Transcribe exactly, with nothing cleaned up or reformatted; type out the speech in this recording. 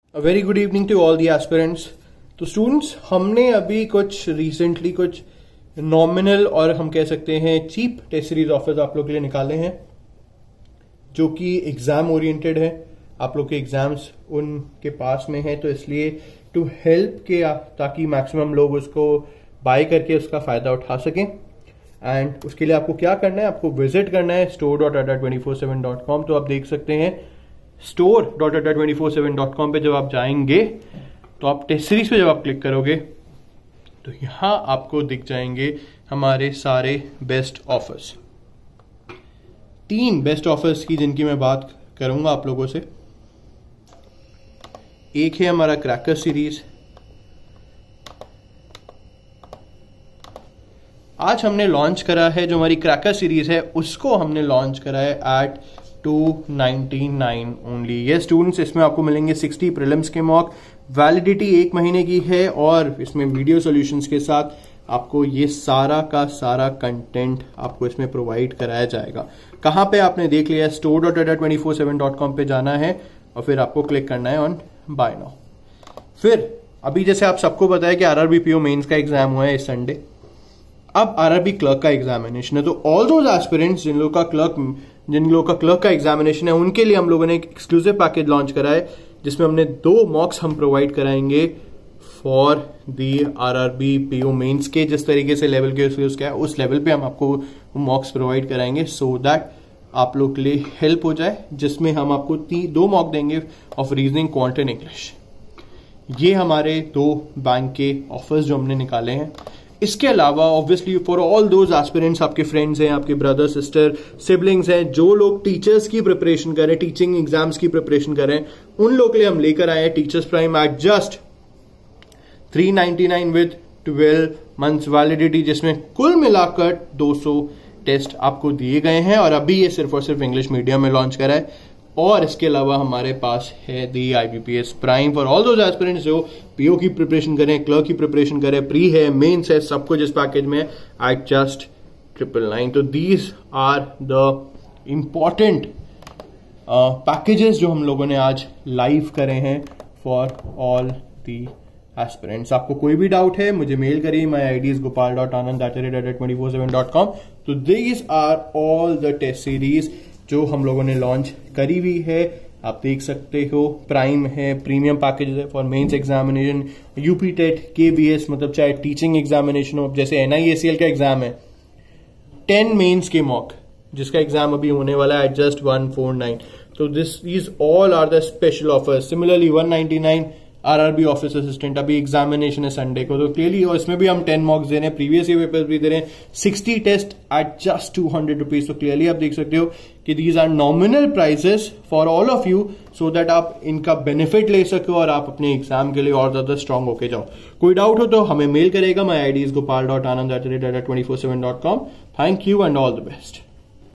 A very good evening to all the aspirants. तो students, हमने अभी कुछ रिसेंटली कुछ नॉमिनल और हम कह सकते हैं चीप टेस्ट सीरीज ऑफर्स आप लोग के लिए निकाले हैं जो कि एग्जाम ओरिएंटेड है। आप लोग के एग्जाम्स उनके पास में है, तो इसलिए टू हेल्प के ताकि मैक्सिमम लोग उसको बाय करके उसका फायदा उठा सकें। एंड उसके लिए आपको क्या करना है, आपको विजिट करना है store dot Adda twenty four seven dot com. तो आप देख सकते हैं store dot Adda twenty four seven dot com पे जब आप जाएंगे तो आप टेस्ट सीरीज पे जब आप क्लिक करोगे तो यहां आपको दिख जाएंगे हमारे सारे बेस्ट ऑफर्स। तीन बेस्ट ऑफर्स की जिनकी मैं बात करूंगा आप लोगों से। एक है हमारा क्रैकर सीरीज। आज हमने लॉन्च करा है जो हमारी क्रैकर सीरीज है, उसको हमने लॉन्च करा है at two ninety nine only. ये स्टूडेंट्स, इसमें आपको मिलेंगे सिक्सटी प्रीलिम्स के मॉक, वैलिडिटी एक महीने की है और इसमें वीडियो सॉल्यूशंस के साथ आपको ये सारा का सारा कंटेंट आपको इसमें प्रोवाइड कराया जाएगा। कहां पे आपने देख लिया, store dot Adda twenty four seven dot com पे जाना है और फिर आपको क्लिक करना है ऑन बाय नाउ। फिर अभी जैसे आप सबको पता है कि आरआरबी पीओ मेंस का एग्जाम हुआ है इस संडे। अब आरआरबी क्लर्क का एग्जामिनेशन है, तो ऑल दोज एस्पिरेंट्स जिन लोगों का क्लर्क जिन लोगों का क्लर्क का एग्जामिनेशन है उनके लिए हम लोगों ने एक एक्सक्लूसिव पैकेज लॉन्च करा है जिसमें हमने दो मॉक्स हम प्रोवाइड कराएंगे for the RRB PO mains के। जिस तरीके से लेवल के उसके है उस लेवल पे हम आपको मॉक्स प्रोवाइड कराएंगे सो दैट आप लोग के लिए हेल्प हो जाए, जिसमें हम आपको तीन दो मॉक देंगे of reasoning, quant and English. ये हमारे दो बैंक के ऑफर्स जो हमने निकाले हैं। इसके अलावा obviously for all those aspirants, आपके फ्रेंड्स हैं, आपके ब्रदर सिस्टर सिबलिंग्स हैं, जो लोग टीचर्स की प्रिपरेशन कर रहे हैं, टीचिंग एग्जाम्स की प्रिपरेशन कर रहे हैं, उन लोग के लिए हम लेकर आए हैं teachers prime at just three ninety nine with twelve months validity, जिसमें कुल मिलाकर दो सौ टेस्ट आपको दिए गए हैं। और अभी ये सिर्फ और सिर्फ इंग्लिश मीडियम में लॉन्च करा है। और इसके अलावा हमारे पास है the IBPS prime for all those aspirants जो पीओ की प्रिपरेशन करें, क्लर्क की प्रिपरेशन करें, प्री है, मेंस है, सब कुछ इस पैकेज में एट जस्ट ट्रिपल नाइन। तो these are the important packages जो हम लोगों ने आज लाइव करे हैं फॉर ऑल दी एस्पिरेंट्स। आपको कोई भी डाउट है मुझे मेल करिए, my I D is Gopal dot Anand at the rate at twenty four seven dot com. तो these are all the test series जो हम लोगों ने लॉन्च करी हुई है। आप देख सकते हो प्राइम है, प्रीमियम पैकेज है for mains examination, UP TET, KVS, मतलब चाहे टीचिंग एग्जामिनेशन हो, जैसे एनआईएसीएल का एग्जाम है, टेन मेंस के मॉक जिसका एग्जाम अभी होने वाला है at just one four nine. तो this is all are the special offers. Similarly one ninety nine RRB office assistant, अभी एग्जामिनेशन है संडे को, तो क्लियरली और इसमें भी हम टेन मॉक्स दे रहे हैं, प्रीवियस ईयर पेपर्स भी दे रहे हैं, sixty test at just two hundred rupees. तो क्लियरली आप देख सकते हो कि these are nominal prices for all of you so that आप इनका बेनिफिट ले सको और आप अपने एग्जाम के लिए और ज्यादा स्ट्रांग होके जाओ। कोई डाउट हो तो हमें मेल करेगा, my I D is Gopal dot Anand at the rate at twenty four seven dot com. Thank you and all the best.